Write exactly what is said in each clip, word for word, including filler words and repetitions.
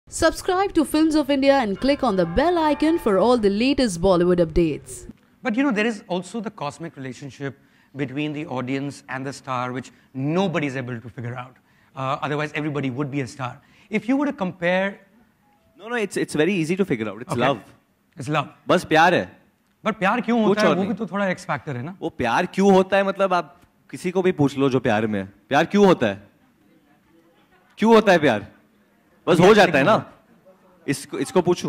Subscribe to Films of India and click on the bell icon for all the latest Bollywood updates. But you know, there is also the cosmic relationship between the audience and the star, which nobody is able to figure out. Uh, otherwise, everybody would be a star. If you were to compare... No, no, it's, it's very easy to figure out. It's okay. Love. It's love. बस प्यार है. But प्यार क्यों होता है? वो भी तो थोड़ा X factor है ना? वो प्यार क्यों होता है मतलब आप किसी को भी पूछ लो जो प्यार में है. प्यार क्यों होता है? क्यों होता है प्यार? बस हो जाता है ना. इसको इसको पूछूं.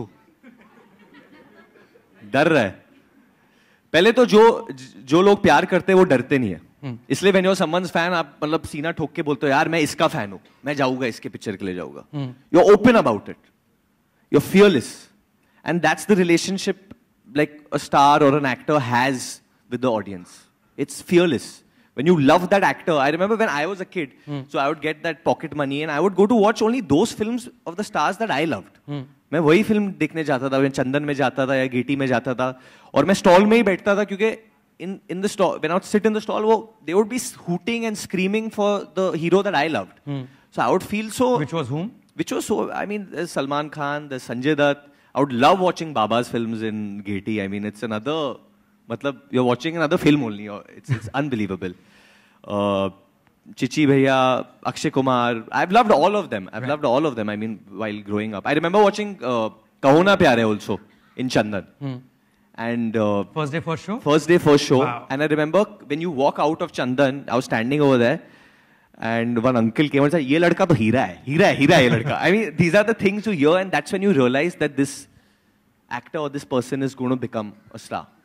डर रहा है. पहले तो जो जो लोग प्यार करते हैं वो डरते नहीं है. इसलिए when you're someone's fan आप मतलब सीना ठोक के बोलते हो यार मैं इसका फैन हूं. मैं जाऊंगा इसके पिक्चर के लिए जाऊंगा. You're open about it. You're fearless. And that's the relationship like a star or an actor has with the audience. It's fearless. When you love that actor, I remember when I was a kid, hmm. so I would get that pocket money and I would go to watch only those films of the stars that I loved. Hmm. मैं वही film देखने जाता था, चंदन में जाता था या Getty में जाता था और मैं स्टॉल में ही बैठता था क्योंकि in in the stall when I would sit in the stall, वो they would be hooting and screaming for the hero that I loved. Hmm. So I would feel so. Which was whom? Which was so. I mean, there's Salman Khan, there's Sanjay Dutt. I would love watching Baba's films in Gaiety. I mean, it's another. मतलब you're watching another film only. It's it's unbelievable. Uh, Chichi Bhaiya, Akshay Kumar. I've loved all of them. I've right. loved all of them. I mean, while growing up, I remember watching uh, Kaho Na Pyar Hai also in Chandan. Hmm. And uh, first day first show. First day first show. Wow. And I remember when you walk out of Chandan, I was standing over there, and one uncle came and said, "Ye ladka to heera hai, heera hai, heera hai, ye ladka." I mean, these are the things you hear, and that's when you realize that this actor or this person is going to become a star.